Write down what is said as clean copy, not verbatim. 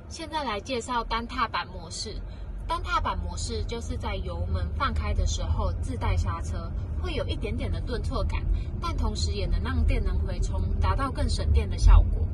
现在来介绍单踏板模式。单踏板模式就是在油门放开的时候自带刹车，会有一点点的顿挫感，但同时也能让电能回充，达到更省电的效果。